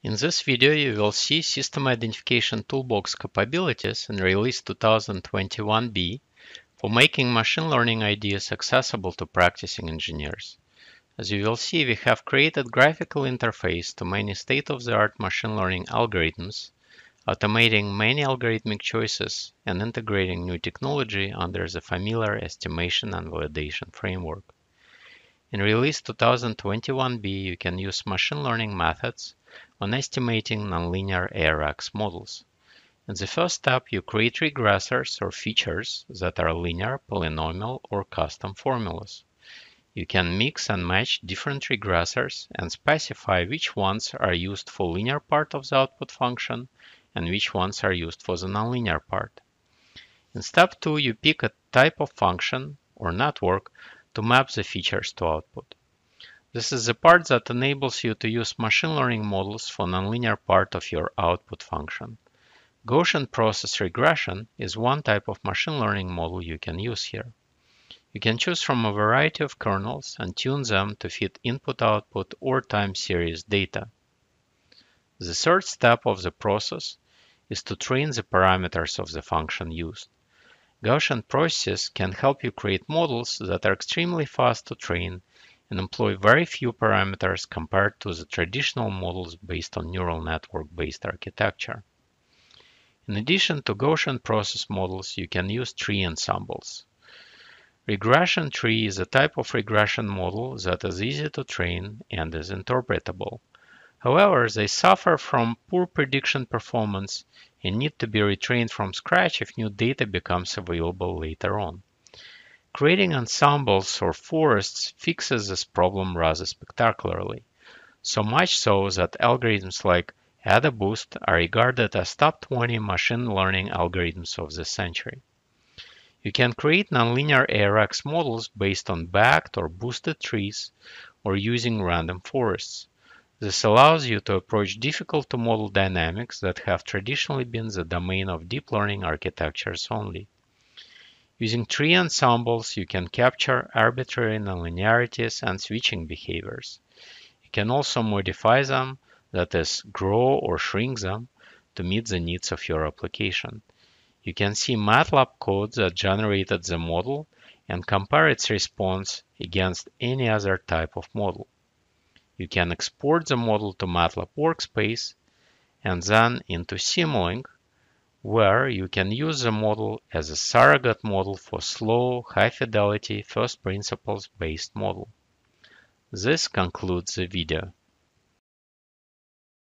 In this video, you will see System Identification Toolbox capabilities in Release 2021b for making machine learning ideas accessible to practicing engineers. As you will see, we have created graphical interface to many state-of-the-art machine learning algorithms, automating many algorithmic choices and integrating new technology under the familiar estimation and validation framework. In Release 2021b, you can use machine learning methods when estimating nonlinear ARX models. In the first step, you create regressors or features that are linear, polynomial, or custom formulas. You can mix and match different regressors and specify which ones are used for linear part of the output function and which ones are used for the nonlinear part. In step 2, you pick a type of function or network to map the features to output. This is the part that enables you to use machine learning models for nonlinear part of your output function. Gaussian process regression is one type of machine learning model you can use here. You can choose from a variety of kernels and tune them to fit input-output or time series data. The third step of the process is to train the parameters of the function used. Gaussian processes can help you create models that are extremely fast to train and employ very few parameters compared to the traditional models based on neural network-based architecture. In addition to Gaussian process models, you can use tree ensembles. Regression tree is a type of regression model that is easy to train and is interpretable. However, they suffer from poor prediction performance and need to be retrained from scratch if new data becomes available later on. Creating ensembles or forests fixes this problem rather spectacularly, so much so that algorithms like AdaBoost are regarded as top 20 machine learning algorithms of the century. You can create nonlinear ARX models based on backed or boosted trees or using random forests. This allows you to approach difficult-to-model dynamics that have traditionally been the domain of deep learning architectures only. Using tree ensembles, you can capture arbitrary nonlinearities and switching behaviors. You can also modify them, that is, grow or shrink them, to meet the needs of your application. You can see MATLAB code that generated the model and compare its response against any other type of model. You can export the model to MATLAB Workspace and then into Simulink, where you can use the model as a surrogate model for slow, high-fidelity, first principles-based model. This concludes the video.